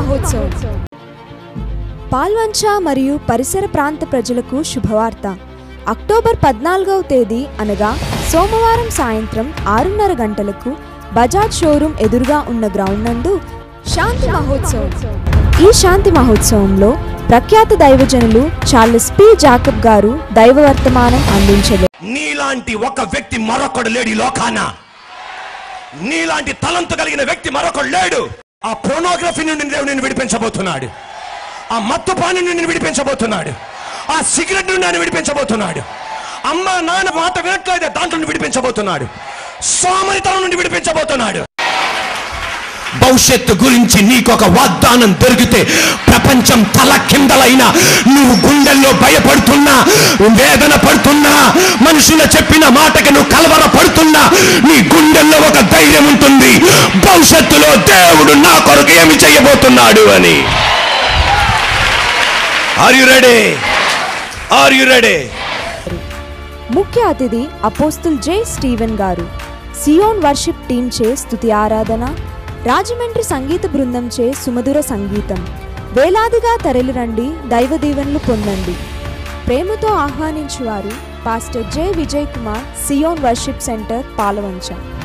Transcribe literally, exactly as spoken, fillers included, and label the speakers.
Speaker 1: మహోత్సవం. పాల్వంచ మరియు పరిసర ప్రాంత ప్రజలకు శుభవార్త. అక్టోబర్ పద్నాలుగవ తేదీ అనగా సోమవారం సాయంత్రం ఆరున్నర గంటలకు బజాజ్ షోరూమ్ ఎదురుగా ఉన్న గ్రౌండ్ నందు శాంతి మహోత్సవం. ఈ శాంతి మహోత్సవంలో ప్రఖ్యాత దైవజనులు చార్లెస్ పి జాకబ్ గారు దైవ వర్తమానం అందించలేదు.
Speaker 2: నీలాంటి ఒక వ్యక్తి మరొకడు లేడు ఈ లోకాన. నీలాంటి తలంతు కలిగిన వ్యక్తి మరొకడు లేడు. ఆ పోర్నోగ్రఫీ నుండి దేవుని విడిపించబోతున్నాడు. ఆ మత్తుపాని నుండి విడిపించబోతున్నాడు. ఆ సిగరెట్ నుండి ఆయన విడిపించబోతున్నాడు. అమ్మ నాన్న మాట వినట్లయితే దాంట్లో నుండి విడిపించబోతున్నాడు. సోమరితనం నుండి విడిపించబోతున్నాడు. భవిష్యత్తు గురించి నీకు ఒక వాగ్దానం దొరికితే ప్రపంచం తల కిందలైనా నువ్వు గుండెల్లో భయపడుతున్నా, వేదన పడుతున్నా, మనుషులు చెప్పిన మాటకి నువ్వు కలవర పడుతున్నా, నీ గుండెల్లో ఒక ధైర్యం ఉంటుంది. భవిష్యత్తులో దేవుడు నా కొరకు ఏమి చేయబోతున్నాడు అని. Are you ready? Are you ready?
Speaker 1: ముఖ్య అతిథి అపోస్తుల్ జె స్టీవెన్ గారు. సియోన్ వర్షిప్ టీం చే స్తుతి ఆరాధన, రాజమండ్రి సంగీత బృందం చే సుమధుర సంగీతం. వేలాదిగా తరలిరండి, దైవ దీవెనలు పొందండి. ప్రేమతో ఆహ్వానించువారు pastor J Vijay Kumar, Zion worship center, Palvancha.